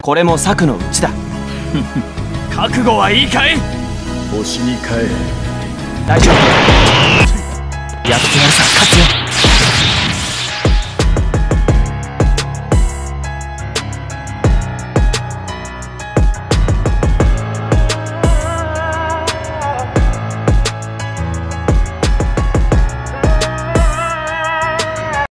これも策のうちだ。 覚悟はいいかい？ 星に帰れ。 大丈夫。やってやるさ、勝つよ。